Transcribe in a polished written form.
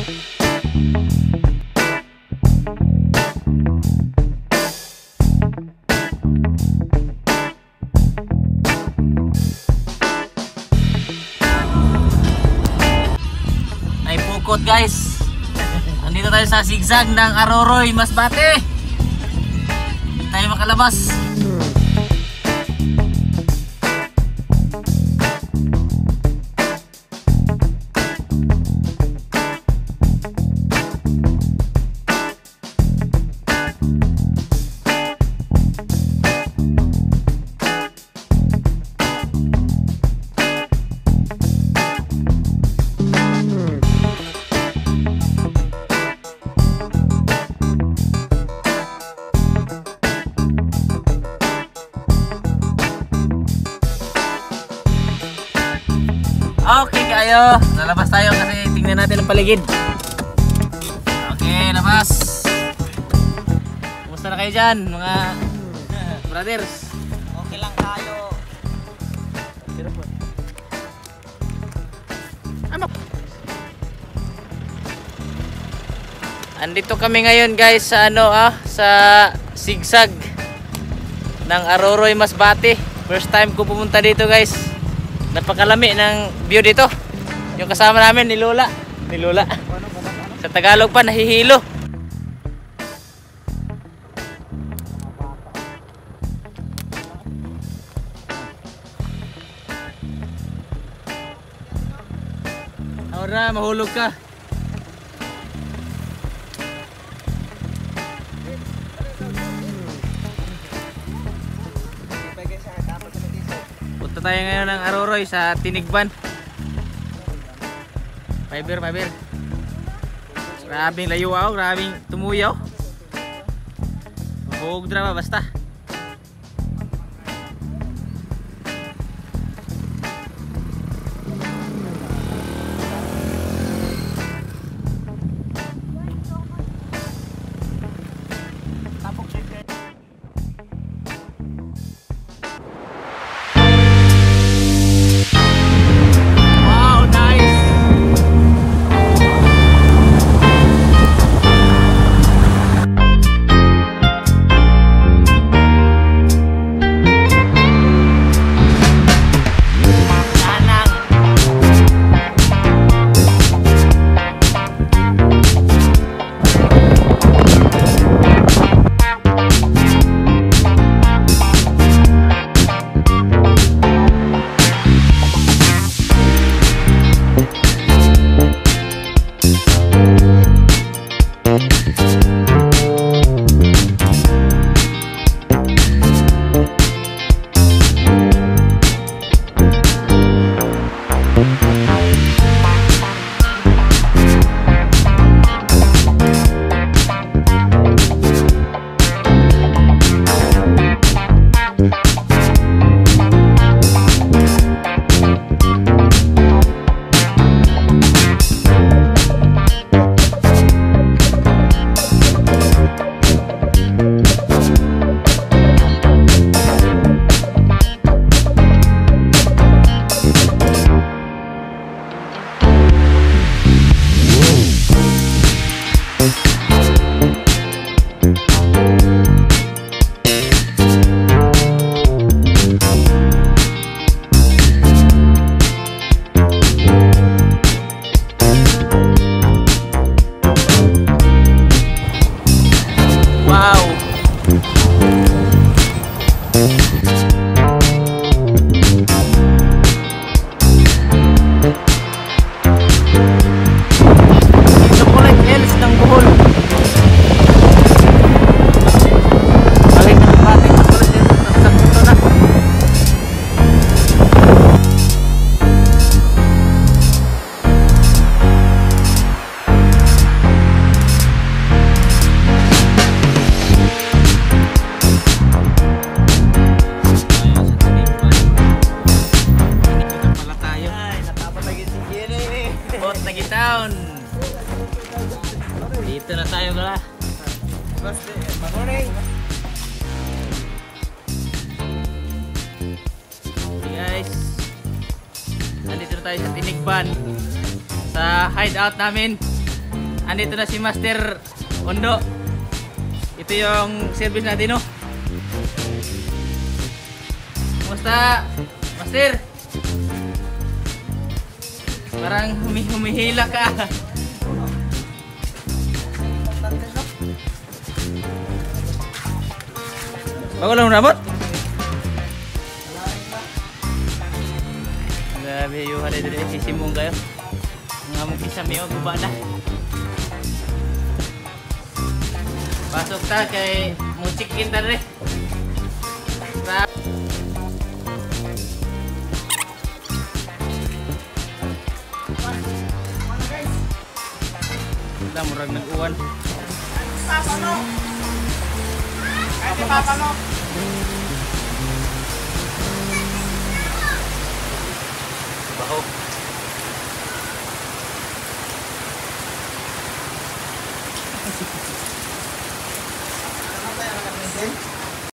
Naipukot guys. Andito tayo sa zigzag ng Aroroy, Masbate. Hindi tayo makalabas. Okay kayo, lalabas tayo kasi tingnan natin ang paligid. Okay, labas. Kumusta na kayo dyan mga brothers? Okay lang tayo. Ano? Andito kami ngayon guys sa sa zigzag ng Aroroy, Masbate. First time ko pumunta dito guys. Napakalami ng view dito. Yung kasama namin ni Lola. Sa Tagalog pa nahihilo. Ahora mahulog ka. Punta tayo ngayon ng Aroroy sa Tinigban. Fiber. Grabing layuaw, grabing tumuyaw. Buhog drama basta. Town. Dito na tayo pala. Good morning. Okay guys, nandito na tayo sa Tinigban, sa hideout namin. andito na si Master Ondo. Ito yung service natin, no? Kumusta, Master? Parang humihila ka. Bago lang ramot? Grabe yung hari dito. Sisimong kayo. Nga mong kisami o guba na. Pasok ta kay musikin ta rin. Wala, murag nag-uwan. Papano? Kahit papano? Baho. Ano tayo nakapinsin?